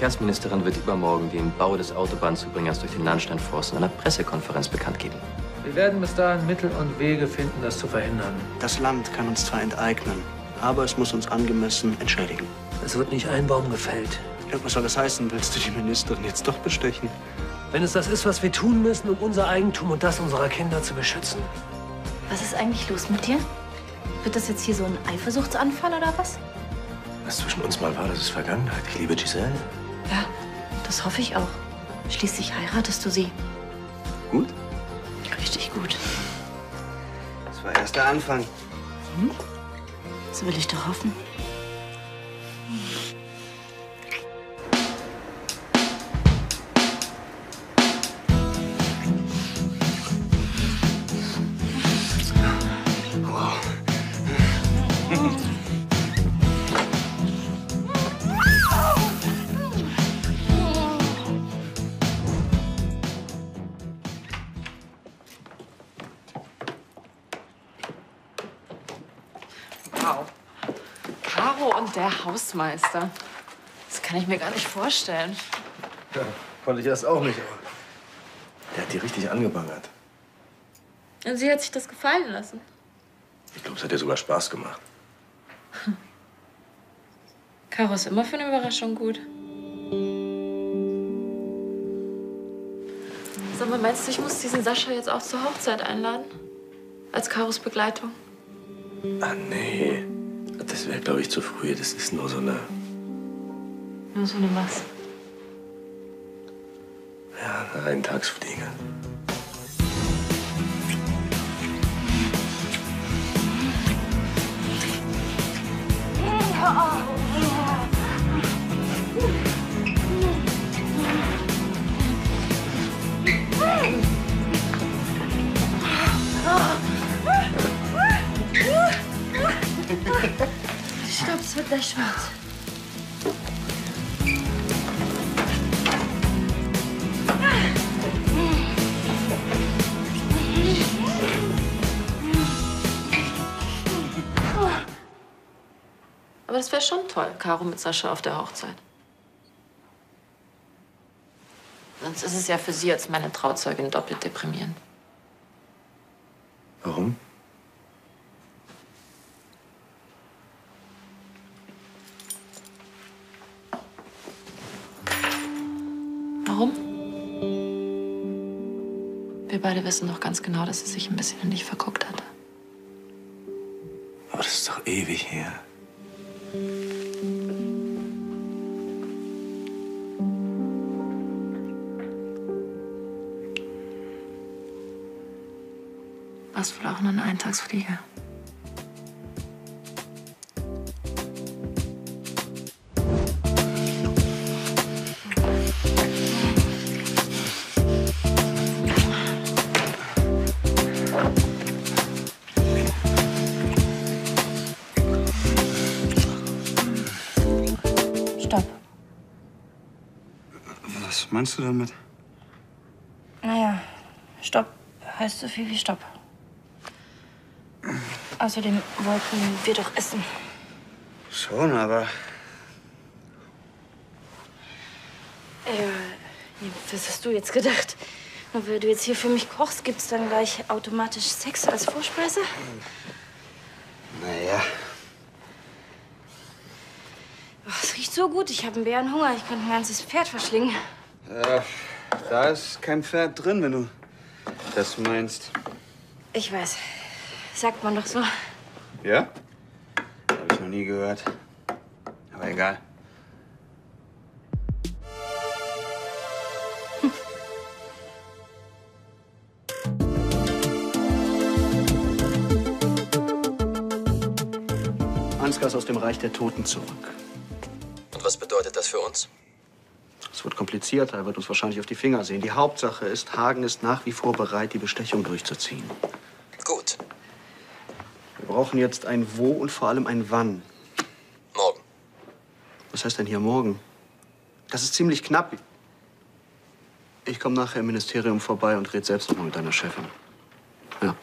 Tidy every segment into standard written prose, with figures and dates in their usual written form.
Verkehrsministerin wird übermorgen den Bau des Autobahnzubringers durch den Lahnsteinforst in einer Pressekonferenz bekannt geben. Wir werden bis dahin Mittel und Wege finden, das zu verhindern. Das Land kann uns zwar enteignen, aber es muss uns angemessen entschädigen. Es wird nicht ein Baum gefällt. Ja, was soll das heißen? Willst du die Ministerin jetzt doch bestechen? Wenn es das ist, was wir tun müssen, um unser Eigentum und das unserer Kinder zu beschützen. Was ist eigentlich los mit dir? Wird das jetzt hier so ein Eifersuchtsanfall oder was? Was zwischen uns mal war, das ist Vergangenheit. Ich liebe Giselle. Ja, das hoffe ich auch. Schließlich heiratest du sie. Gut? Richtig gut. Das war erst der Anfang. So will ich doch hoffen. Wow. Caro und der Hausmeister. Das kann ich mir gar nicht vorstellen. Ja, konnte ich erst auch nicht. Aber der hat die richtig angebangert. Und sie hat sich das gefallen lassen. Ich glaube, es hat ihr sogar Spaß gemacht. Caro ist immer für eine Überraschung gut. Sag mal, meinst du, ich muss diesen Sascha jetzt auch zur Hochzeit einladen? Als Caros Begleitung? Ah, nee. Das wäre, glaube ich, zu früh. Das ist nur so eine... Nur so eine was? Ja, eine Eintagsfliege. Ich glaube, es wird gleich schwarz. Aber das wäre schon toll, Caro mit Sascha auf der Hochzeit. Sonst ist es ja für sie als meine Trauzeugin doppelt deprimierend. Warum? Warum? Wir beide wissen doch ganz genau, dass sie sich ein bisschen in dich verguckt hatte. Aber das ist doch ewig her. Warst wohl auch nur eine Eintagsfliege. Stopp. Was meinst du damit? Naja, Stopp heißt so viel wie Stopp. Außerdem wollten wir doch essen. Schon, aber... Was hast du jetzt gedacht? Nur weil du jetzt hier für mich kochst, gibt's dann gleich automatisch Sex als Vorspeise? Naja. Oh, es riecht so gut. Ich habe einen Bärenhunger. Ich könnte ein ganzes Pferd verschlingen. Da ist kein Pferd drin, wenn du das meinst. Ich weiß. Sagt man doch so. Ja? Hab ich noch nie gehört. Aber egal. Ansgar ist aus dem Reich der Toten zurück. Und was bedeutet das für uns? Es wird komplizierter. Er wird uns wahrscheinlich auf die Finger sehen. Die Hauptsache ist, Hagen ist nach wie vor bereit, die Bestechung durchzuziehen. Gut. Wir brauchen jetzt ein Wo und vor allem ein Wann. Morgen. Was heißt denn hier morgen? Das ist ziemlich knapp. Ich komme nachher im Ministerium vorbei und rede selbst noch mal mit deiner Chefin. Ja.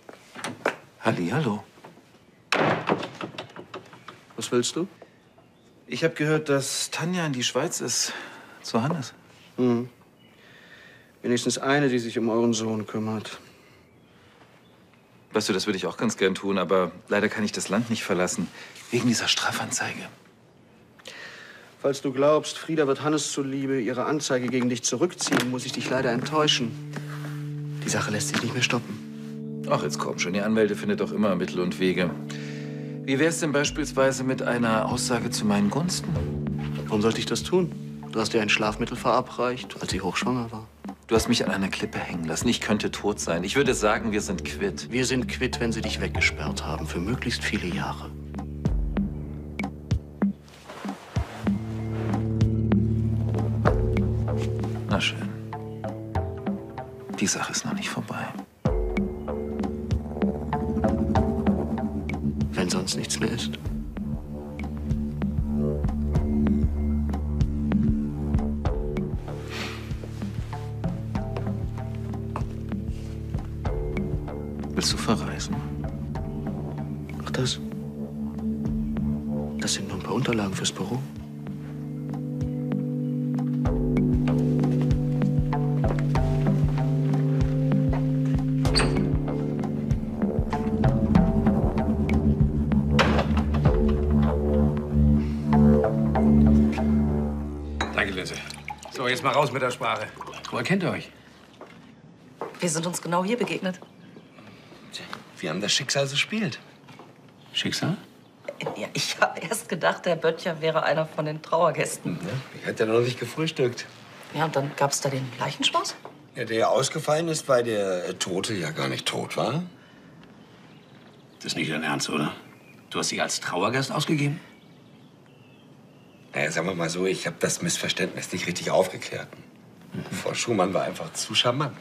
Hallihallo. Was willst du? Ich habe gehört, dass Tanja in die Schweiz ist. Zu Hannes. Hm. Wenigstens eine, die sich um euren Sohn kümmert. Weißt du, das würde ich auch ganz gern tun, aber leider kann ich das Land nicht verlassen. Wegen dieser Strafanzeige. Falls du glaubst, Frieda wird Hannes zuliebe ihre Anzeige gegen dich zurückziehen, muss ich dich leider enttäuschen. Die Sache lässt sich nicht mehr stoppen. Ach, jetzt komm schon. Die Anwälte findet doch immer Mittel und Wege. Wie wär's denn beispielsweise mit einer Aussage zu meinen Gunsten? Warum sollte ich das tun? Du hast ihr ein Schlafmittel verabreicht, als sie hochschwanger war. Du hast mich an einer Klippe hängen lassen. Ich könnte tot sein. Ich würde sagen, wir sind quitt. Wir sind quitt, wenn sie dich weggesperrt haben, für möglichst viele Jahre. Na schön. Die Sache ist noch nicht vorbei. Wenn sonst nichts mehr ist. Willst du verreisen? Ach, das? Das sind nur ein paar Unterlagen fürs Büro. Danke, Linse. So, jetzt mal raus mit der Sprache. Woher kennt ihr euch? Wir sind uns genau hier begegnet. Wir haben das Schicksal so spielt. Schicksal? Ja, ich habe erst gedacht, der Böttcher wäre einer von den Trauergästen. Ich hatte noch nicht gefrühstückt. Ja, und dann gab es da den Leichenschmaus? Ja, der ausgefallen ist, weil der Tote ja gar nicht tot war. Das ist nicht dein Ernst, oder? Du hast dich als Trauergast ausgegeben? Naja, sagen wir mal so, ich habe das Missverständnis nicht richtig aufgeklärt. Frau Schumann war einfach zu charmant.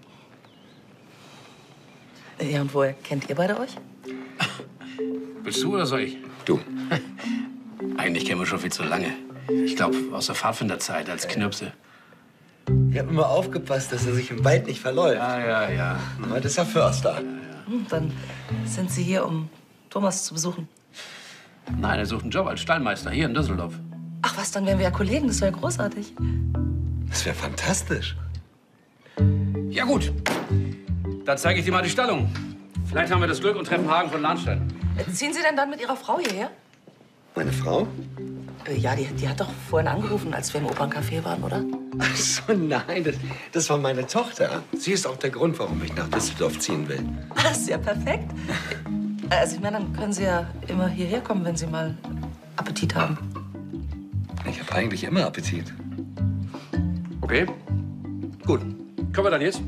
Ja, und woher kennt ihr beide euch? Willst du oder soll ich? Du. Eigentlich kennen wir schon viel zu lange. Ich glaube, aus der Pfadfinderzeit als Knirpse. Ich habe immer aufgepasst, dass er sich im Wald nicht verläuft. Ja. Heute ist er Förster. Dann sind Sie hier, um Thomas zu besuchen. Nein, er sucht einen Job als Stallmeister hier in Düsseldorf. Ach was, dann wären wir ja Kollegen. Das wäre großartig. Das wäre fantastisch. Ja, gut. Dann zeige ich dir mal die Stallung. Vielleicht haben wir das Glück und treffen Hagen von Lahnstein. Ziehen Sie denn dann mit Ihrer Frau hierher? Meine Frau? Ja, die hat doch vorhin angerufen, als wir im Operncafé waren, oder? Ach so, nein, das war meine Tochter. Sie ist auch der Grund, warum ich nach Düsseldorf ziehen will. Das ist ja perfekt. Also ich meine, dann können Sie ja immer hierher kommen, wenn Sie mal Appetit haben. Ich habe eigentlich immer Appetit. Okay. Gut. Können wir dann jetzt?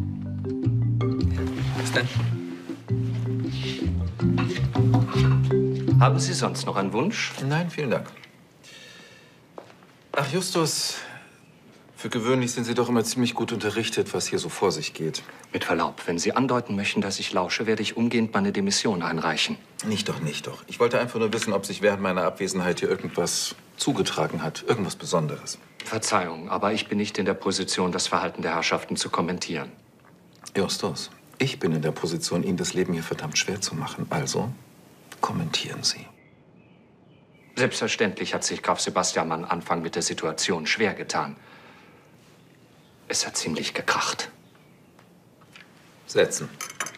Bis dann. Haben Sie sonst noch einen Wunsch? Nein, vielen Dank. Ach, Justus, für gewöhnlich sind Sie doch immer ziemlich gut unterrichtet, was hier so vor sich geht. Mit Verlaub, wenn Sie andeuten möchten, dass ich lausche, werde ich umgehend meine Demission einreichen. Nicht doch. Ich wollte einfach nur wissen, ob sich während meiner Abwesenheit hier irgendwas zugetragen hat. Irgendwas Besonderes. Verzeihung, aber ich bin nicht in der Position, das Verhalten der Herrschaften zu kommentieren. Justus, ich bin in der Position, Ihnen das Leben hier verdammt schwer zu machen. Also, kommentieren Sie. Selbstverständlich hat sich Graf Sebastian am Anfang mit der Situation schwer getan. Es hat ziemlich gekracht. Setzen.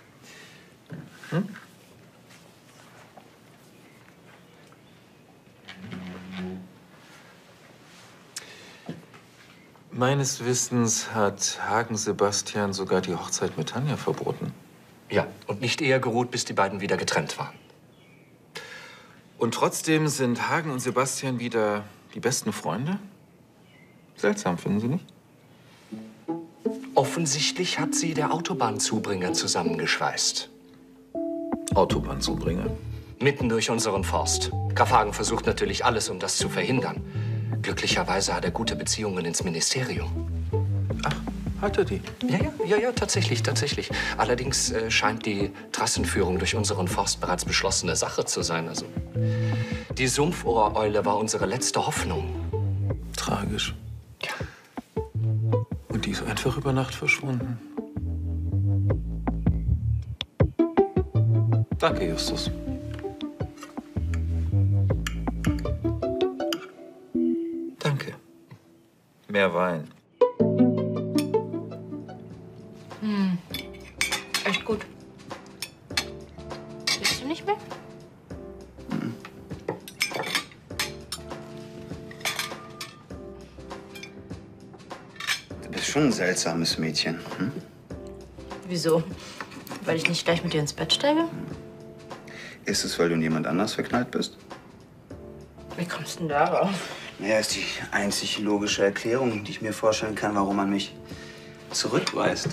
Meines Wissens hat Hagen Sebastian sogar die Hochzeit mit Tanja verboten. Ja, und nicht eher geruht, bis die beiden wieder getrennt waren. Und trotzdem sind Hagen und Sebastian wieder die besten Freunde? Seltsam, finden Sie nicht? Offensichtlich hat sie der Autobahnzubringer zusammengeschweißt. Autobahnzubringer? Mitten durch unseren Forst. Graf Hagen versucht natürlich alles, um das zu verhindern. Glücklicherweise hat er gute Beziehungen ins Ministerium. Ach, hat er die? Ja, tatsächlich. Allerdings scheint die Trassenführung durch unseren Forst bereits beschlossene Sache zu sein. Also, die Sumpfohreule war unsere letzte Hoffnung. Tragisch. Ja. Und die ist einfach über Nacht verschwunden. Danke, Justus. Mehr Wein. Echt gut. Willst du nicht mehr? Du bist schon ein seltsames Mädchen. Hm? Wieso? Weil ich nicht gleich mit dir ins Bett steige? Ist es, weil du in jemand anders verknallt bist? Wie kommst du denn darauf? Naja, ist die einzig logische Erklärung, die ich mir vorstellen kann, warum man mich zurückweist.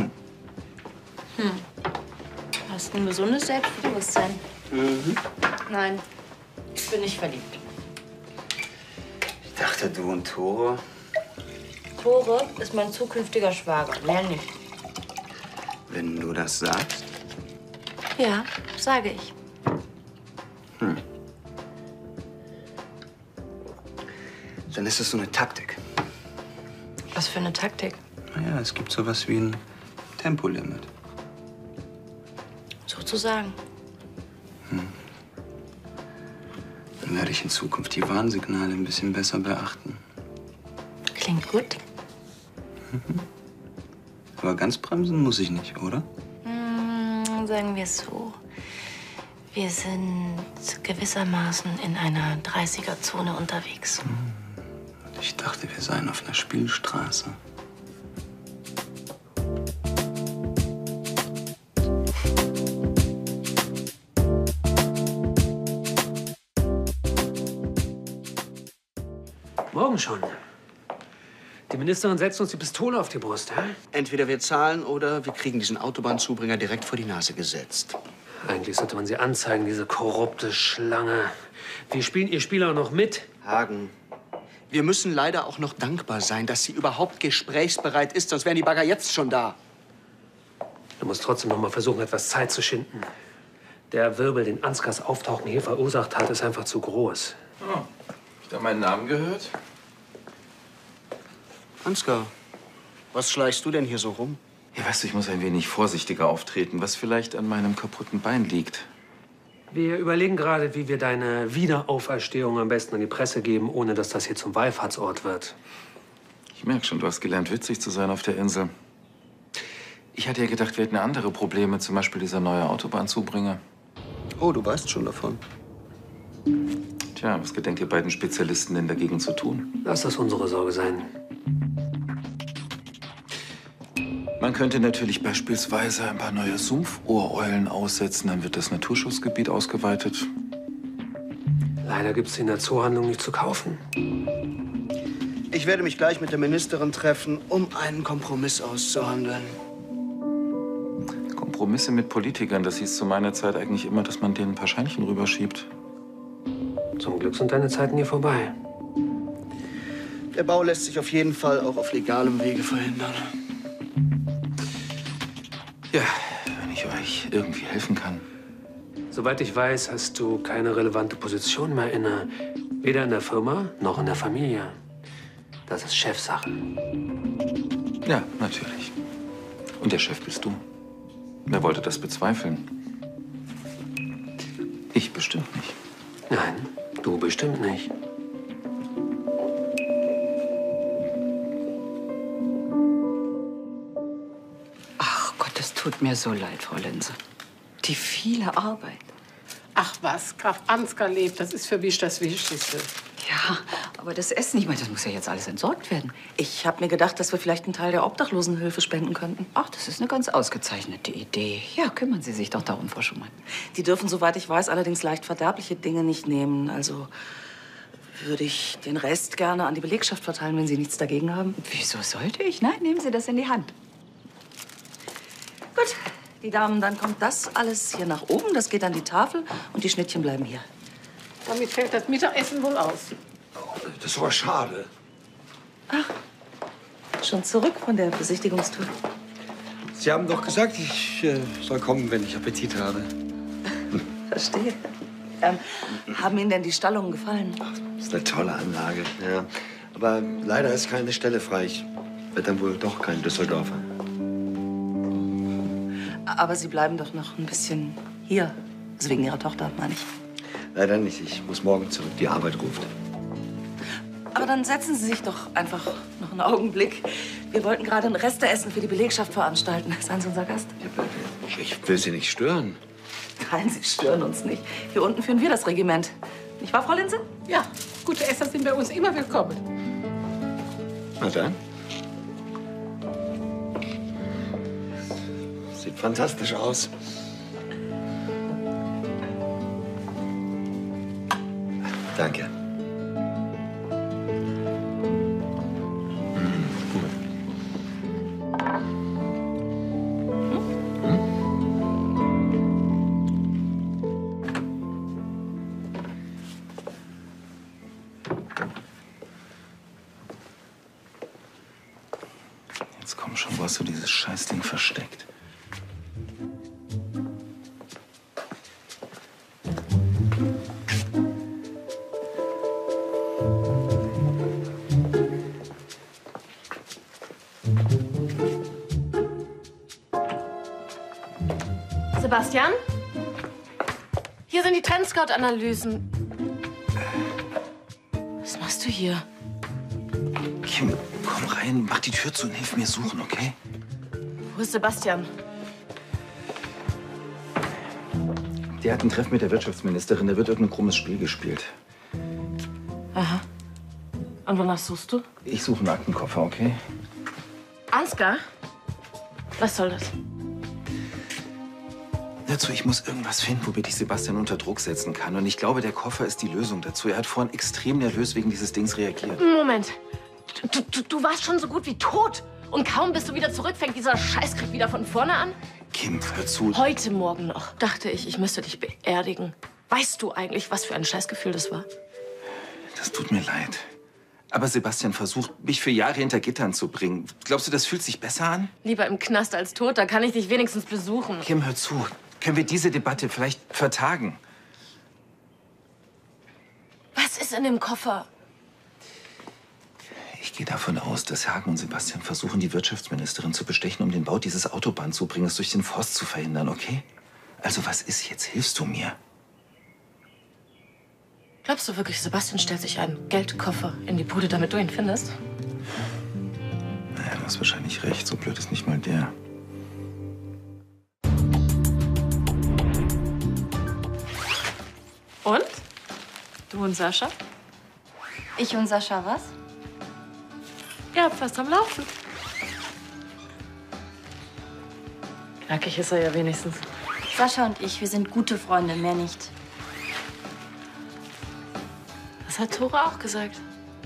Hast ein gesundes Selbstbewusstsein. Nein, ich bin nicht verliebt. Ich dachte, du und Tore. Tore ist mein zukünftiger Schwager, mehr nicht. Wenn du das sagst. Ja, sage ich. Dann ist es so eine Taktik. Was für eine Taktik? Naja, es gibt sowas wie ein Tempolimit. Sozusagen. Dann werde ich in Zukunft die Warnsignale ein bisschen besser beachten. Klingt gut. Aber ganz bremsen muss ich nicht, oder? Sagen wir es so. Wir sind gewissermaßen in einer 30er-Zone unterwegs. Ich dachte, wir seien auf einer Spielstraße. Morgen schon. Die Ministerin setzt uns die Pistole auf die Brust, hä? Entweder wir zahlen oder wir kriegen diesen Autobahnzubringer direkt vor die Nase gesetzt. Eigentlich sollte man sie anzeigen, diese korrupte Schlange. Wir spielen ihr Spiel auch noch mit. Hagen, wir müssen leider auch noch dankbar sein, dass sie überhaupt gesprächsbereit ist, sonst wären die Bagger jetzt schon da. Du musst trotzdem noch mal versuchen, etwas Zeit zu schinden. Der Wirbel, den Ansgars Auftauchen hier verursacht hat, ist einfach zu groß. Oh, hab ich da meinen Namen gehört? Ansgar, was schleichst du denn hier so rum? Ja, weißt du, ich muss ein wenig vorsichtiger auftreten, was vielleicht an meinem kaputten Bein liegt. Wir überlegen gerade, wie wir deine Wiederauferstehung am besten an die Presse geben, ohne dass das hier zum Wallfahrtsort wird. Ich merke schon, du hast gelernt, witzig zu sein auf der Insel. Ich hatte ja gedacht, wir hätten andere Probleme, zum Beispiel dieser neue Autobahnzubringer. Oh, du weißt schon davon. Tja, was gedenkt ihr beiden Spezialisten denn dagegen zu tun? Lass das unsere Sorge sein. Man könnte natürlich beispielsweise ein paar neue Sumpfohreulen aussetzen, dann wird das Naturschutzgebiet ausgeweitet. Leider gibt's sie in der Zoohandlung nicht zu kaufen. Ich werde mich gleich mit der Ministerin treffen, um einen Kompromiss auszuhandeln. Kompromisse mit Politikern, das hieß zu meiner Zeit eigentlich immer, dass man denen ein paar Scheinchen rüberschiebt. Zum Glück sind deine Zeiten hier vorbei. Der Bau lässt sich auf jeden Fall auch auf legalem Wege verhindern. Ja, wenn ich euch irgendwie helfen kann. Soweit ich weiß, hast du keine relevante Position mehr inne. Weder in der Firma noch in der Familie. Das ist Chefsache. Ja, natürlich. Und der Chef bist du. Wer wollte das bezweifeln? Ich bestimmt nicht. Nein, du bestimmt nicht. Tut mir so leid, Frau Lense. Die viele Arbeit. Ach was, Graf Ansgar lebt, das ist für mich das Wichtigste. Ja, aber das Essen, ich meine, das muss ja jetzt alles entsorgt werden. Ich habe mir gedacht, dass wir vielleicht einen Teil der Obdachlosenhilfe spenden könnten. Ach, das ist eine ganz ausgezeichnete Idee. Ja, kümmern Sie sich doch darum, Frau Schumann. Die dürfen, soweit ich weiß, allerdings leicht verderbliche Dinge nicht nehmen. Also würde ich den Rest gerne an die Belegschaft verteilen, wenn Sie nichts dagegen haben. Wieso sollte ich? Nein, nehmen Sie das in die Hand. Gut, die Damen, dann kommt das alles hier nach oben. Das geht an die Tafel und die Schnittchen bleiben hier. Damit fällt das Mittagessen wohl aus. Das ist aber schade. Ach, schon zurück von der Besichtigungstour. Sie haben doch gesagt, ich soll kommen, wenn ich Appetit habe. Verstehe. Haben Ihnen denn die Stallungen gefallen? Ach, das ist eine tolle Anlage, ja. Aber leider ist keine Stelle frei. Ich werde dann wohl doch kein Düsseldorfer. Aber Sie bleiben doch noch ein bisschen hier. Also wegen Ihrer Tochter, meine ich. Leider nicht. Ich muss morgen zurück. Die Arbeit ruft. Aber dann setzen Sie sich doch einfach noch einen Augenblick. Wir wollten gerade ein Resteessen für die Belegschaft veranstalten. Seien Sie unser Gast? Ich will Sie nicht stören. Nein, Sie stören uns nicht. Hier unten führen wir das Regiment. Nicht wahr, Frau Linse? Ja, gute Esser sind bei uns immer willkommen. Na dann. Sieht fantastisch aus. Danke. Jetzt komm schon, wo hast du dieses Scheißding versteckt? Sebastian? Hier sind die Trendscout-Analysen. Was machst du hier? Kim, komm rein, mach die Tür zu und hilf mir suchen, okay? Wo ist Sebastian? Der hat ein Treffen mit der Wirtschaftsministerin. Da wird irgendein krummes Spiel gespielt. Aha. Und wonach suchst du? Ich suche einen Aktenkoffer, okay? Ansgar? Was soll das? Dazu, ich muss irgendwas finden, womit ich Sebastian unter Druck setzen kann. Und ich glaube, der Koffer ist die Lösung dazu. Er hat vorhin extrem nervös wegen dieses Dings reagiert. Moment. Du warst schon so gut wie tot. Und kaum bist du wieder zurück, fängt dieser Scheißkrieg wieder von vorne an? Kim, hör zu. Heute Morgen noch dachte ich müsste dich beerdigen. Weißt du eigentlich, was für ein Scheißgefühl das war? Das tut mir leid. Aber Sebastian versucht, mich für Jahre hinter Gittern zu bringen. Glaubst du, das fühlt sich besser an? Lieber im Knast als tot, da kann ich dich wenigstens besuchen. Kim, hör zu. Können wir diese Debatte vielleicht vertagen? Was ist in dem Koffer? Ich gehe davon aus, dass Hagen und Sebastian versuchen, die Wirtschaftsministerin zu bestechen, um den Bau dieses Autobahnzubriengers durch den Forst zu verhindern, okay? Also was ist jetzt? Hilfst du mir? Glaubst du wirklich, Sebastian stellt sich einen Geldkoffer in die Bude, damit du ihn findest? Naja, du hast wahrscheinlich recht. So blöd ist nicht mal der. Und? Du und Sascha? Ich und Sascha was? Ihr habt fast am Laufen. Knackig ist er ja wenigstens. Sascha und ich, wir sind gute Freunde, mehr nicht. Das hat Tora auch gesagt.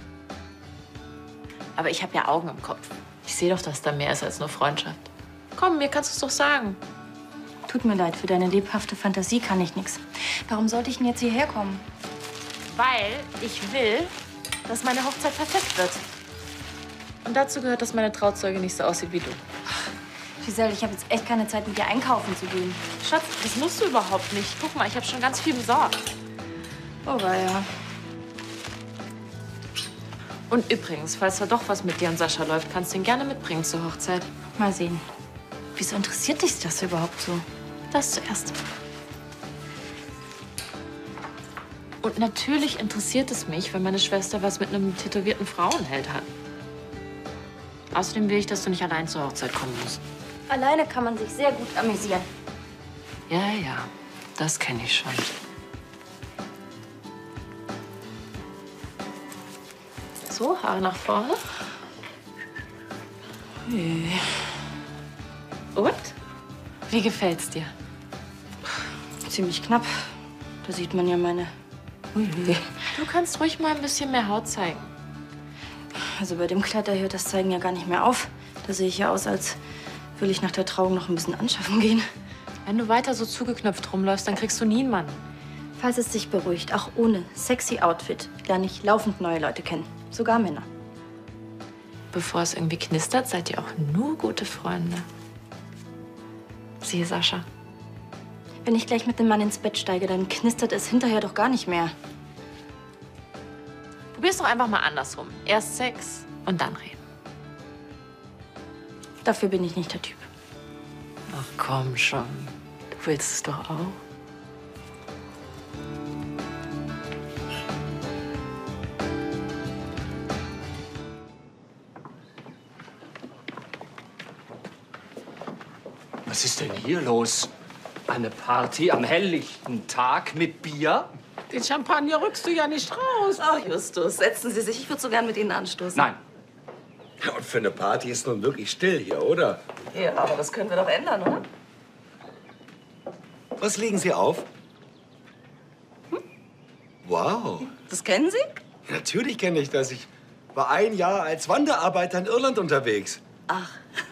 Aber ich habe ja Augen im Kopf. Ich sehe doch, dass da mehr ist als nur Freundschaft. Komm, mir kannst du es doch sagen. Tut mir leid, für deine lebhafte Fantasie kann ich nichts. Warum sollte ich denn jetzt hierher kommen? Weil ich will, dass meine Hochzeit perfekt wird. Und dazu gehört, dass meine Trauzeuge nicht so aussieht wie du. Giselle, ich habe jetzt echt keine Zeit, mit dir einkaufen zu gehen. Schatz, das musst du überhaupt nicht. Guck mal, ich habe schon ganz viel besorgt. Oh, ja. Und übrigens, falls da doch was mit dir und Sascha läuft, kannst du ihn gerne mitbringen zur Hochzeit. Mal sehen. Wieso interessiert dich das überhaupt so? Das zuerst. Und natürlich interessiert es mich, wenn meine Schwester was mit einem tätowierten Frauenheld hat. Außerdem will ich, dass du nicht allein zur Hochzeit kommen musst. Alleine kann man sich sehr gut amüsieren. Ja, ja, das kenne ich schon. So, Haare nach vorne. Und? Wie gefällt's dir? Ziemlich knapp. Da sieht man ja meine... Du kannst ruhig mal ein bisschen mehr Haut zeigen. Also bei dem Kleid, da hört das Zeigen ja gar nicht mehr auf. Da sehe ich ja aus, als will ich nach der Trauung noch ein bisschen anschaffen gehen. Wenn du weiter so zugeknöpft rumläufst, dann kriegst du nie einen Mann. Falls es dich beruhigt, auch ohne sexy Outfit lerne ich laufend neue Leute kennen. Sogar Männer. Bevor es irgendwie knistert, seid ihr auch nur gute Freunde. Siehe Sascha. Wenn ich gleich mit dem Mann ins Bett steige, dann knistert es hinterher doch gar nicht mehr. Probier's doch einfach mal andersrum. Erst Sex und dann reden. Dafür bin ich nicht der Typ. Ach komm schon. Du willst es doch auch. Was ist denn hier los? Eine Party am helllichten Tag mit Bier? Den Champagner rückst du ja nicht raus. Ach, Justus, setzen Sie sich. Ich würde so gern mit Ihnen anstoßen. Nein. Ja, und für eine Party ist nun wirklich still hier, oder? Ja, aber das können wir doch ändern, oder? Was legen Sie auf? Wow. Das kennen Sie? Ja, natürlich kenne ich das. Ich war ein Jahr als Wanderarbeiter in Irland unterwegs. Ach.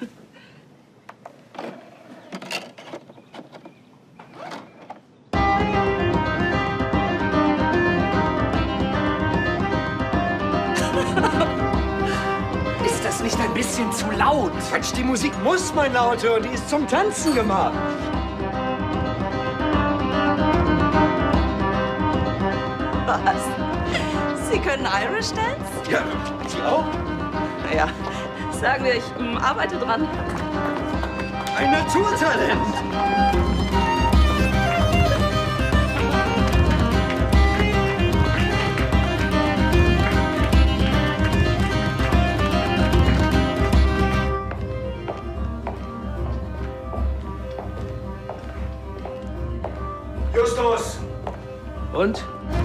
Ist das nicht ein bisschen zu laut? Quatsch, die Musik muss man laut hören. Die ist zum Tanzen gemacht. Was? Sie können Irish Dance? Ja, Sie auch? Naja, sagen wir, ich arbeite dran. Ein Naturtalent. Justus! Und?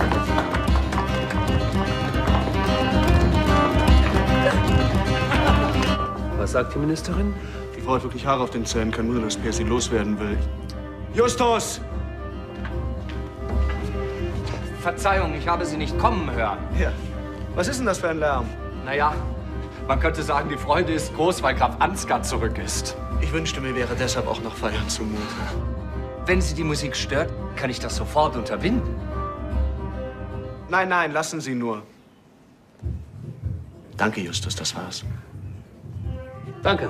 Was sagt die Ministerin? Die Frau hat wirklich Haare auf den Zähnen. Kein Wunder, dass Per sie loswerden will. Justus! Verzeihung, ich habe Sie nicht kommen hören. Ja. Was ist denn das für ein Lärm? Naja, man könnte sagen, die Freude ist groß, weil Graf Ansgar zurück ist. Ich wünschte, mir wäre deshalb auch noch Feiern zumute. Wenn Sie die Musik stört, kann ich das sofort unterbinden. Nein, nein, lassen Sie nur. Danke, Justus, das war's. Danke.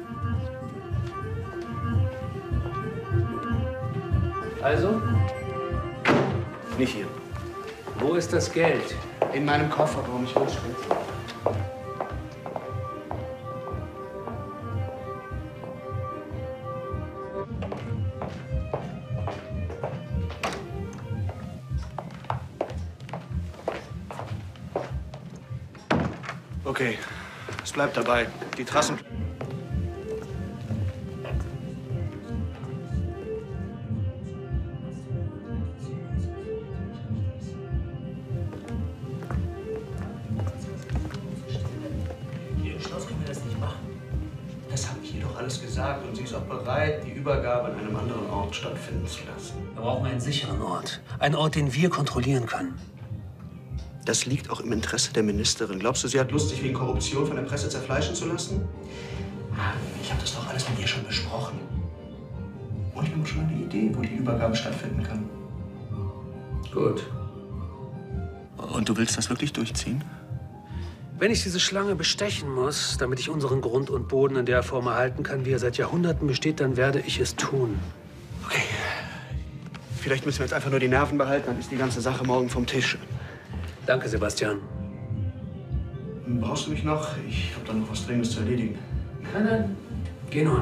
Also? Nicht hier. Wo ist das Geld? In meinem Kofferraum, ich hol's später. Okay, es bleibt dabei. Die Trassen... Hier im Schloss können wir das nicht machen. Das habe ich ihr doch alles gesagt und sie ist auch bereit, die Übergabe an einem anderen Ort stattfinden zu lassen. Wir brauchen einen sicheren Ort. Einen Ort, den wir kontrollieren können. Das liegt auch im Interesse der Ministerin. Glaubst du, sie hat Lust, sich wegen Korruption von der Presse zerfleischen zu lassen? Ich habe das doch alles mit ihr schon besprochen. Und ich habe schon eine Idee, wo die Übergabe stattfinden kann. Gut. Und du willst das wirklich durchziehen? Wenn ich diese Schlange bestechen muss, damit ich unseren Grund und Boden in der Form erhalten kann, wie er seit Jahrhunderten besteht, dann werde ich es tun. Okay. Vielleicht müssen wir jetzt einfach nur die Nerven behalten, dann ist die ganze Sache morgen vom Tisch. Danke, Sebastian. Brauchst du mich noch? Ich habe da noch was Dringendes zu erledigen. Nein, nein. Geh nur.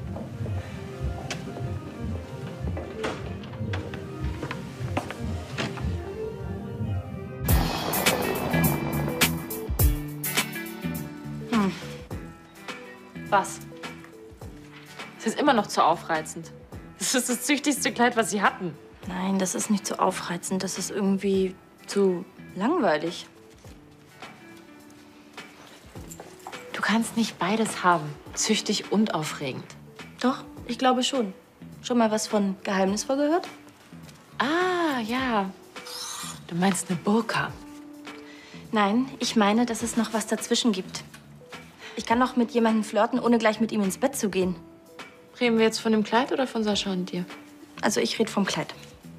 Was? Es ist immer noch zu aufreizend. Das ist das züchtigste Kleid, was Sie hatten. Nein, das ist nicht so aufreizend. Das ist irgendwie zu langweilig. Du kannst nicht beides haben. Züchtig und aufregend. Doch, ich glaube schon. Schon mal was von geheimnisvoll gehört? Ah, ja. Du meinst eine Burka. Nein, ich meine, dass es noch was dazwischen gibt. Ich kann doch mit jemandem flirten, ohne gleich mit ihm ins Bett zu gehen. Reden wir jetzt von dem Kleid oder von Sascha und dir? Also ich rede vom Kleid.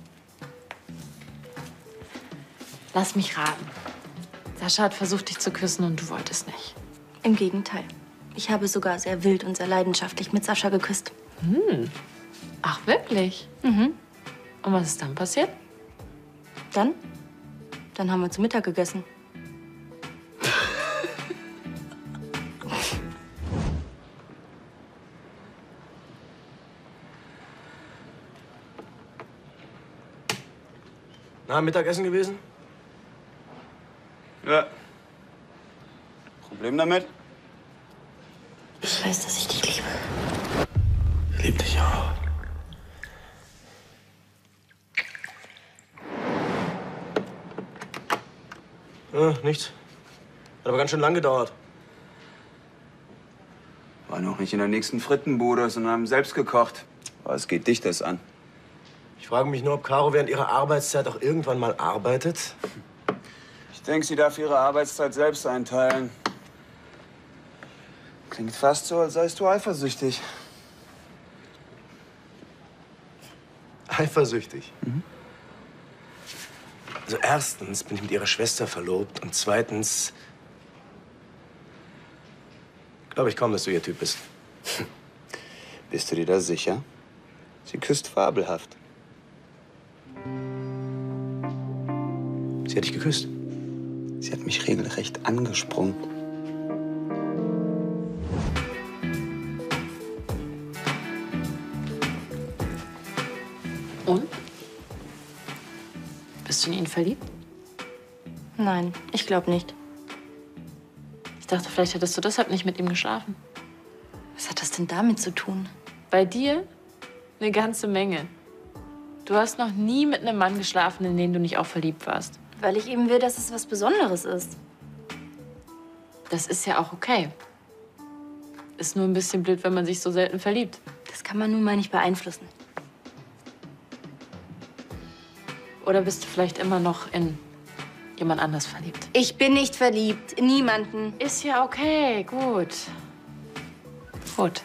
Lass mich raten. Sascha hat versucht, dich zu küssen und du wolltest nicht. Im Gegenteil. Ich habe sogar sehr wild und sehr leidenschaftlich mit Sascha geküsst. Hm. Ach, wirklich? Mhm. Und was ist dann passiert? Dann? Dann haben wir zu Mittag gegessen. Na, Mittagessen gewesen? Ja. Problem damit? Ich weiß, dass ich dich liebe. Lieb dich. Ich auch. Nichts. Hat aber ganz schön lang gedauert. War noch nicht in der nächsten Frittenbude, sondern haben selbst gekocht. Was geht dich das an? Ich frage mich nur, ob Caro während ihrer Arbeitszeit auch irgendwann mal arbeitet. Ich denke, sie darf ihre Arbeitszeit selbst einteilen. Klingt fast so, als seist du eifersüchtig. Eifersüchtig? Also erstens bin ich mit ihrer Schwester verlobt und zweitens glaube ich kaum, dass du ihr Typ bist. Bist du dir da sicher? Sie küsst fabelhaft. Sie hat dich geküsst? Sie hat mich regelrecht angesprungen. Und? Bist du in ihn verliebt? Nein, ich glaube nicht. Ich dachte, vielleicht hättest du deshalb nicht mit ihm geschlafen. Was hat das denn damit zu tun? Bei dir eine ganze Menge. Du hast noch nie mit einem Mann geschlafen, in den du nicht auch verliebt warst. Weil ich eben will, dass es was Besonderes ist. Das ist ja auch okay. Ist nur ein bisschen blöd, wenn man sich so selten verliebt. Das kann man nun mal nicht beeinflussen. Oder bist du vielleicht immer noch in jemand anders verliebt? Ich bin nicht verliebt. In niemanden. Ist ja okay. Gut. Gut.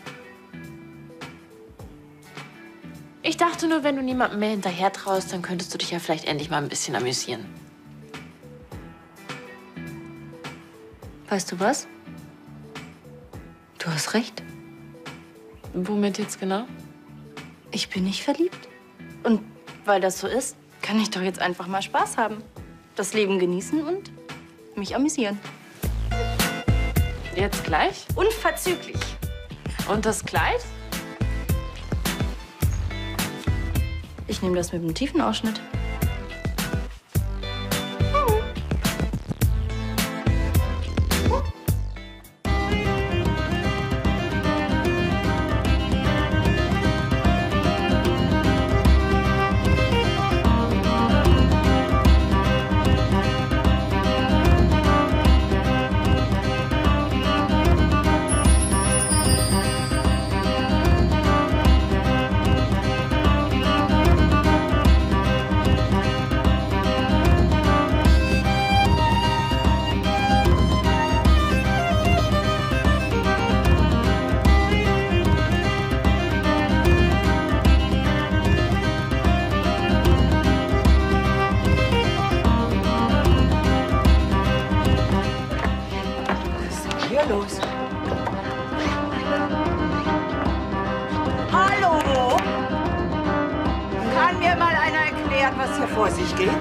Ich dachte nur, wenn du niemandem mehr hinterher traust, dann könntest du dich ja vielleicht endlich mal ein bisschen amüsieren. Weißt du was? Du hast recht. Womit jetzt genau? Ich bin nicht verliebt. Und weil das so ist, kann ich doch jetzt einfach mal Spaß haben. Das Leben genießen und mich amüsieren. Jetzt gleich? Unverzüglich. Und das Kleid? Ich nehme das mit dem tiefen Ausschnitt. Los. Hallo? Kann mir mal einer erklären, was hier vor sich geht?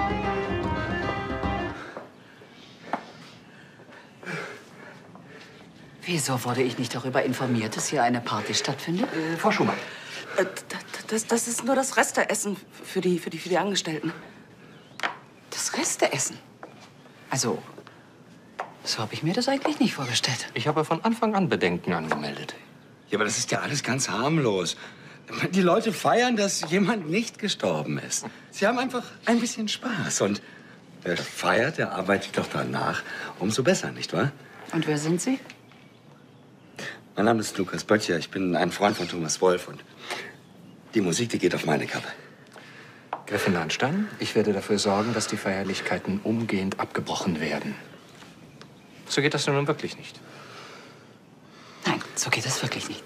Wieso wurde ich nicht darüber informiert, dass hier eine Party stattfindet? Frau Schumann. Das ist nur das Resteessen für die Angestellten. Das Resteessen? Also, so habe ich mir das eigentlich nicht vorgestellt. Ich habe von Anfang an Bedenken angemeldet. Ja, aber das ist ja alles ganz harmlos. Die Leute feiern, dass jemand nicht gestorben ist. Sie haben einfach ein bisschen Spaß. Und wer feiert, der arbeitet doch danach umso besser, nicht wahr? Und wer sind Sie? Mein Name ist Lukas Böttcher. Ich bin ein Freund von Thomas Wolf. Und die Musik, die geht auf meine Kappe. Gräfin Lahnstein, ich werde dafür sorgen, dass die Feierlichkeiten umgehend abgebrochen werden. So geht das nun wirklich nicht. Nein, so geht das wirklich nicht.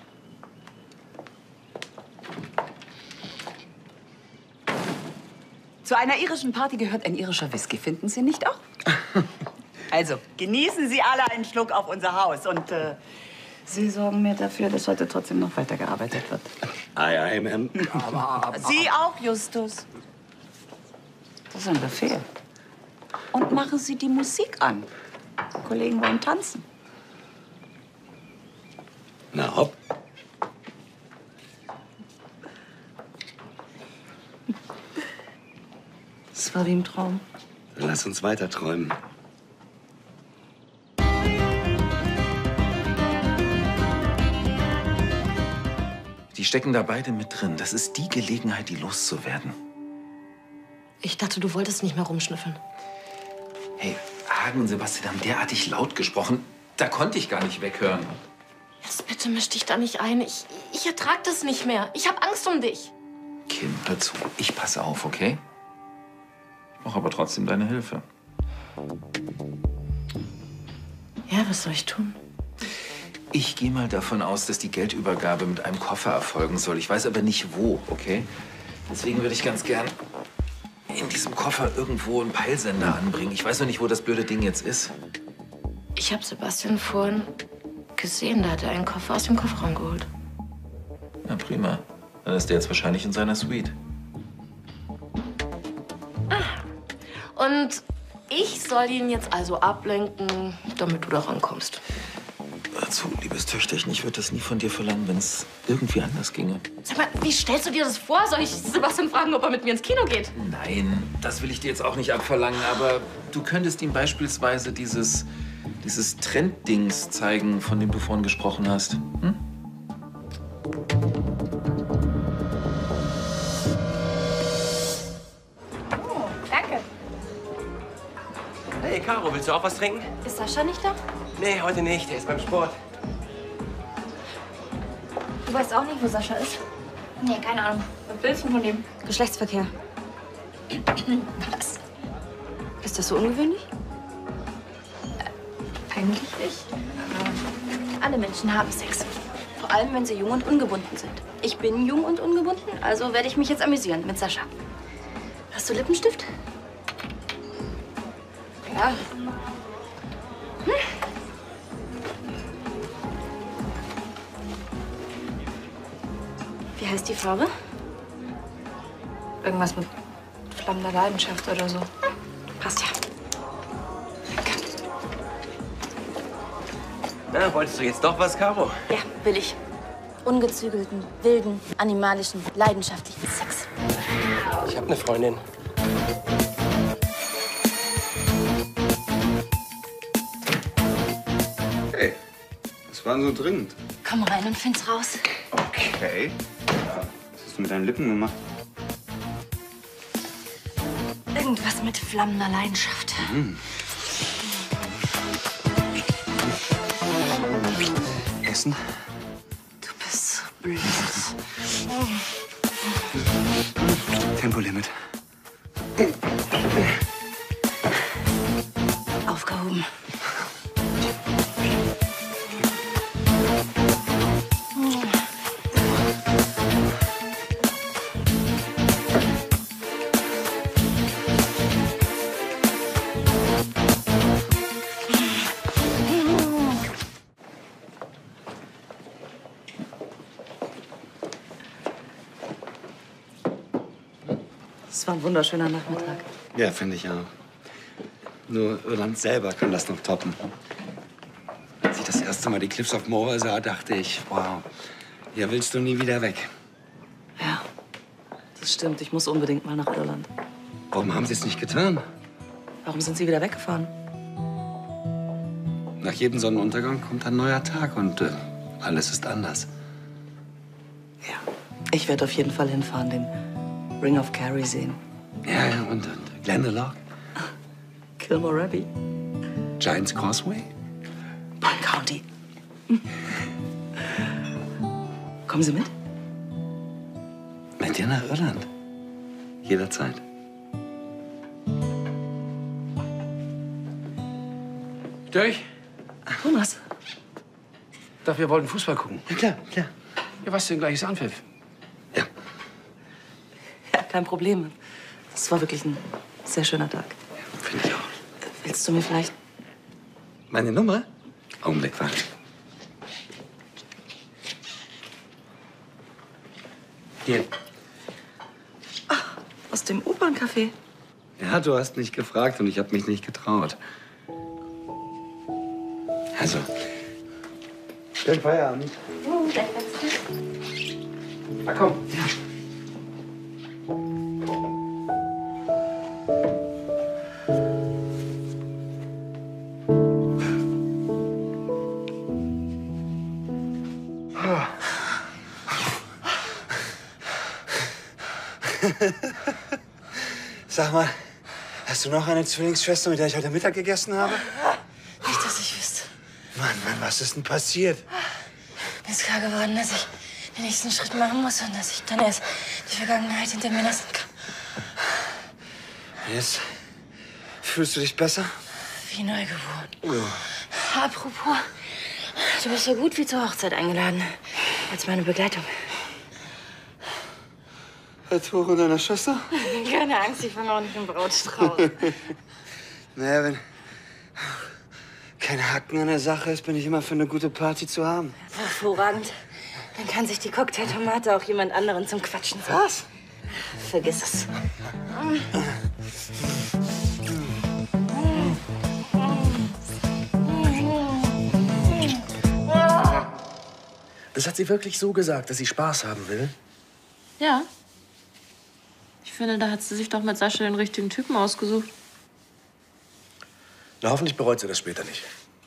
Zu einer irischen Party gehört ein irischer Whisky, finden Sie nicht auch? Also, genießen Sie alle einen Schluck auf unser Haus. Und Sie sorgen mir dafür, dass heute trotzdem noch weitergearbeitet wird. Ei, ei, Ma'am. Sie auch, Justus. Das ist ein Befehl. Und machen Sie die Musik an. Die Kollegen wollen tanzen. Na hopp. Das war wie im Traum. Dann lass uns weiter träumen. Die stecken da beide mit drin. Das ist die Gelegenheit, die loszuwerden. Ich dachte, du wolltest nicht mehr rumschnüffeln. Hey, Hagen und Sebastian haben derartig laut gesprochen, da konnte ich gar nicht weghören. Jetzt bitte misch dich da nicht ein. Ich ertrag das nicht mehr. Ich habe Angst um dich. Kim, hör zu. Ich passe auf, okay? Ich brauche aber trotzdem deine Hilfe. Ja, was soll ich tun? Ich gehe mal davon aus, dass die Geldübergabe mit einem Koffer erfolgen soll. Ich weiß aber nicht wo, okay? Deswegen würde ich ganz gern in diesem Koffer irgendwo einen Peilsender anbringen. Ich weiß noch nicht, wo das blöde Ding jetzt ist. Ich habe Sebastian vorhin gesehen. Da hat er einen Koffer aus dem Kofferraum geholt. Na prima. Dann ist der jetzt wahrscheinlich in seiner Suite. Und ich soll ihn jetzt also ablenken, damit du da rankommst. Dazu, liebes Töchterchen, ich würde das nie von dir verlangen, wenn es irgendwie anders ginge. Sag mal, wie stellst du dir das vor? Soll ich Sebastian fragen, ob er mit mir ins Kino geht? Nein, das will ich dir jetzt auch nicht abverlangen, aber du könntest ihm beispielsweise dieses Trenddings zeigen, von dem du vorhin gesprochen hast. Hm? Oh, danke. Hey, Caro, willst du auch was trinken? Ist Sascha nicht da? Nee, heute nicht. Der ist beim Sport. Du weißt auch nicht, wo Sascha ist? Nee, keine Ahnung. Was willst du von dem? Geschlechtsverkehr. Was? Ist das so ungewöhnlich? Eigentlich nicht. Alle Menschen haben Sex. Vor allem, wenn sie jung und ungebunden sind. Ich bin jung und ungebunden, also werde ich mich jetzt amüsieren mit Sascha. Hast du Lippenstift? Ja. Wie heißt die Farbe? Irgendwas mit flammender Leidenschaft oder so. Passt ja. Na, wolltest du jetzt doch was, Caro? Ja, will ich. Ungezügelten, wilden, animalischen, leidenschaftlichen Sex. Ich habe eine Freundin. Hey, was war denn so dringend? Komm rein und find's raus. Okay. Was hast du mit deinen Lippen gemacht? Irgendwas mit flammender Leidenschaft. Essen? Du bist so blöd. Tempolimit. Aufgehoben. Es war ein wunderschöner Nachmittag. Ja, finde ich auch. Nur Irland selber kann das noch toppen. Als ich das erste Mal die Cliffs of Moher sah, dachte ich, wow, hier willst du nie wieder weg. Ja, das stimmt. Ich muss unbedingt mal nach Irland. Warum haben Sie es nicht getan? Warum sind Sie wieder weggefahren? Nach jedem Sonnenuntergang kommt ein neuer Tag und alles ist anders. Ich werde auf jeden Fall hinfahren, den Ring of Kerry sehen. Ja, ja, und Glendalough, Kilmore Abbey. Giant's Causeway. Pine County. Kommen Sie mit? Mit dir nach Irland. Jederzeit. Durch? Thomas. Doch, wir wollten Fußball gucken. Ja, klar, klar. Ja, was denn gleiches Anpfiff? Ja, kein Problem. Das war wirklich ein sehr schöner Tag. Finde ich auch. Willst du mir vielleicht... Meine Nummer? Augenblick, warte. Hier. Aus dem Operncafé? Ja, du hast nicht gefragt und ich habe mich nicht getraut. Also, schönen Feierabend. Na komm. Sag mal, hast du noch eine Zwillingsschwester, mit der ich heute Mittag gegessen habe? Nicht, dass ich wüsste. Mann, was ist denn passiert? Mir ist klar geworden, dass ich den nächsten Schritt machen muss und dass ich dann erst die Vergangenheit hinter mir lassen kann. Jetzt fühlst du dich besser? Wie neugeboren. Apropos, du bist so gut wie zur Hochzeit eingeladen. Als meine Begleitung. Herr Tore und deiner Schwester? Keine Angst, ich fange auch nicht im Brautstrauß. Naja, wenn kein Haken an der Sache ist, bin ich immer für eine gute Party zu haben. Hervorragend. Dann kann sich die Cocktailtomate auch jemand anderen zum Quatschen suchen. Was? Vergiss es. Das hat sie wirklich so gesagt, dass sie Spaß haben will? Ja. Ich finde, da hat sie sich doch mit Sascha den richtigen Typen ausgesucht. Na, hoffentlich bereut sie das später nicht.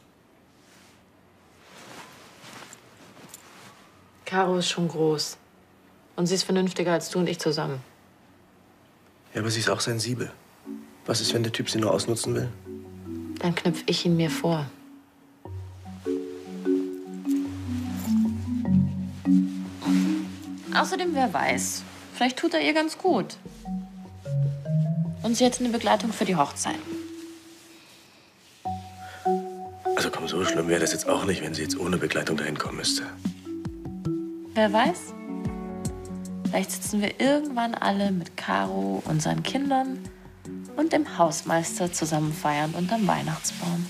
Caro ist schon groß. Und sie ist vernünftiger als du und ich zusammen. Ja, aber sie ist auch sensibel. Was ist, wenn der Typ sie nur ausnutzen will? Dann knüpf ich ihn mir vor. Außerdem, wer weiß, vielleicht tut er ihr ganz gut. Und sie hat eine Begleitung für die Hochzeit. Also komm, so schlimm wäre das jetzt auch nicht, wenn sie jetzt ohne Begleitung dahin kommen müsste. Wer weiß? Vielleicht sitzen wir irgendwann alle mit Caro, unseren Kindern und dem Hausmeister zusammen feiern unterm Weihnachtsbaum.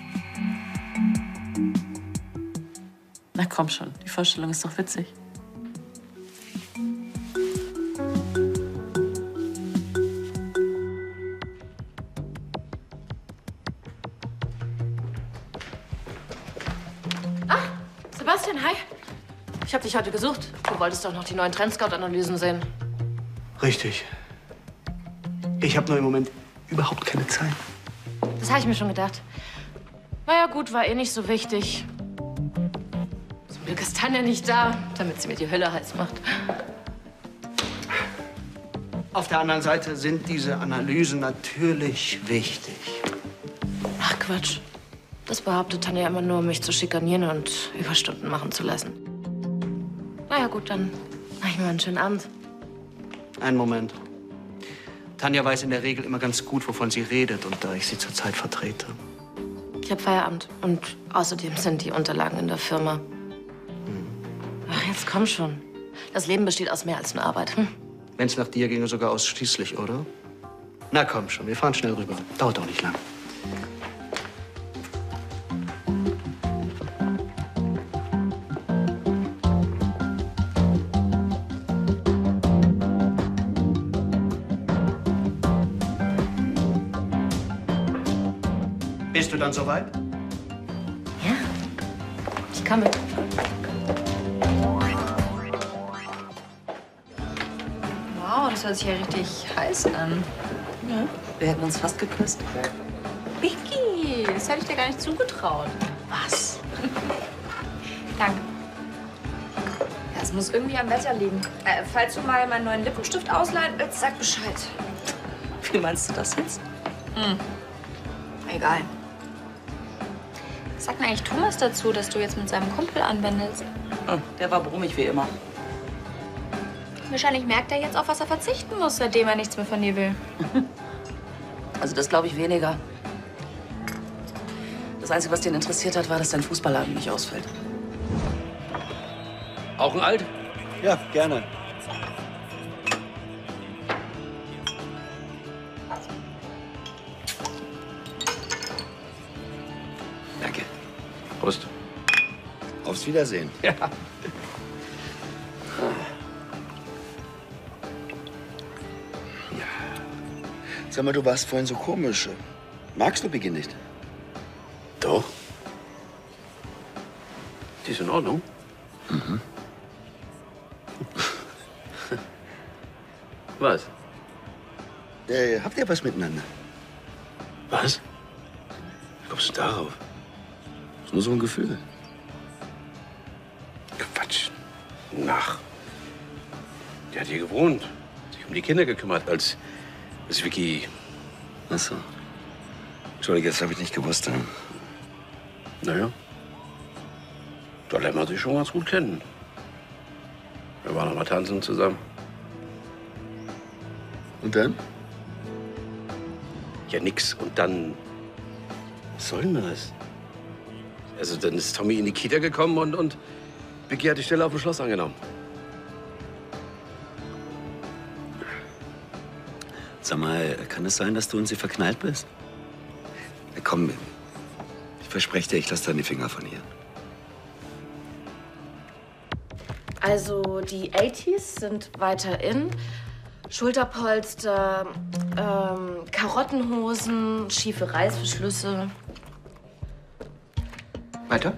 Na komm schon, die Vorstellung ist doch witzig. Sebastian, hi. Ich habe dich heute gesucht. Du wolltest doch noch die neuen Trendscout-Analysen sehen. Richtig. Ich habe nur im Moment überhaupt keine Zeit. Das habe ich mir schon gedacht. Na ja, gut, war eh nicht so wichtig. Zum Glück ist Tanja nicht da, damit sie mir die Hölle heiß macht. Auf der anderen Seite sind diese Analysen natürlich wichtig. Ach, Quatsch. Das behauptet Tanja immer nur, um mich zu schikanieren und Überstunden machen zu lassen. Na ja, gut, dann mach ich mir einen schönen Abend. Einen Moment. Tanja weiß in der Regel immer ganz gut, wovon sie redet. Und da ich sie zurzeit vertrete. Ich habe Feierabend. Und außerdem sind die Unterlagen in der Firma. Ach, jetzt komm schon. Das Leben besteht aus mehr als nur Arbeit. Wenn es nach dir ginge, sogar ausschließlich, oder? Na komm schon, wir fahren schnell rüber. Dauert auch nicht lang. Bist du dann soweit? Ja, ich komme. Wow, das hört sich ja richtig heiß an. Ja, wir hätten uns fast geküsst. Vicky, das hätte ich dir gar nicht zugetraut. Was? Danke. Ja, es muss irgendwie am Wetter liegen. Falls du mal meinen neuen Lippenstift ausleihen willst, sag Bescheid. Wie meinst du das jetzt? Egal. Sag mir eigentlich Thomas dazu, dass du jetzt mit seinem Kumpel anwendest? Der war brummig wie immer. Wahrscheinlich merkt er jetzt, auf was er verzichten muss, seitdem er nichts mehr von dir will. Also das glaube ich weniger. Das Einzige, was den interessiert hat, war, dass dein Fußballladen nicht ausfällt. Auch ein Alt? Ja, gerne. Danke. Prost. Aufs Wiedersehen. Ja. Sag mal, du warst vorhin so komisch. Magst du Biggie nicht? Doch. Die ist in Ordnung. Mhm. Was? Habt ihr was miteinander? Was? Wie kommst du darauf? Das ist nur so ein Gefühl. Quatsch. Nach. Die hat hier gewohnt. Sich um um die Kinder gekümmert, als Vicky... Ach so. Entschuldige, das habe ich nicht gewusst. Ja. Naja, da lernt man sich schon ganz gut kennen. Wir waren noch mal tanzen zusammen. Und dann? Ja, nix. Und dann... Was soll denn das? Also, dann ist Tommy in die Kita gekommen und Vicky hat die Stelle auf dem Schloss angenommen. Sag mal, kann es sein, dass du in sie verknallt bist? Ja, komm, ich verspreche dir, ich lasse deine Finger von ihr. Also die 80s sind weiter in. Schulterpolster, Karottenhosen, schiefe Reißverschlüsse. Weiter?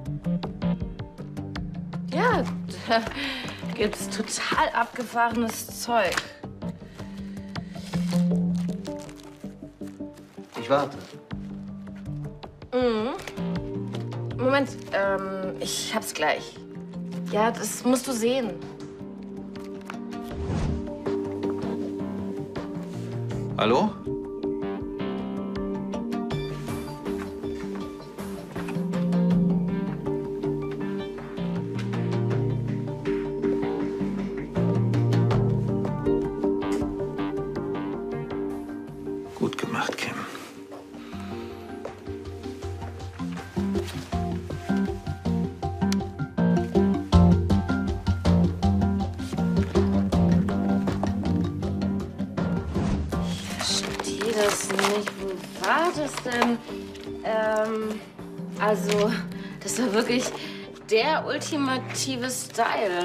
Ja, da gibt's total abgefahrenes Zeug. Ich warte. Mhm. Moment, ich hab's gleich. Ja, das musst du sehen. Hallo? Gut gemacht, Kim. Das nicht. Wo war das denn? Also, das war wirklich der ultimative Style.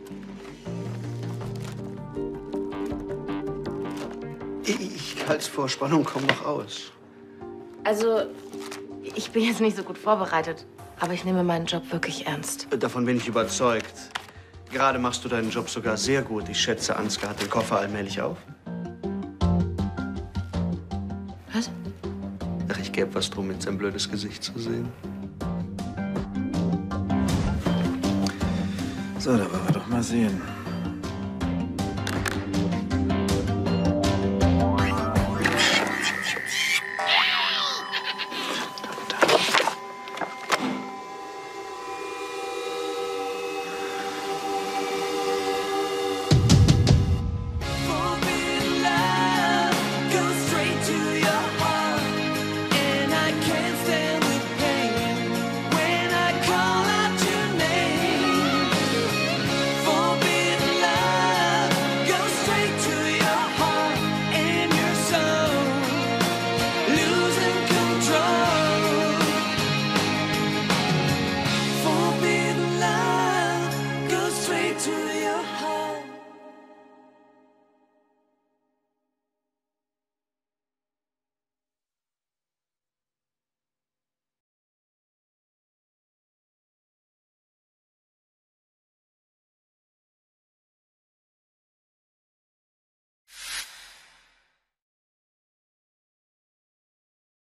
Ich halte vor Spannung kaum noch aus. Also, ich bin jetzt nicht so gut vorbereitet, aber ich nehme meinen Job wirklich ernst. Davon bin ich überzeugt. Gerade machst du deinen Job sogar sehr gut. Ich schätze, Ansgar hat den Koffer allmählich auf. Was? Ach, ich gäbe was drum, jetzt sein blödes Gesicht zu sehen. So, da wollen wir doch mal sehen.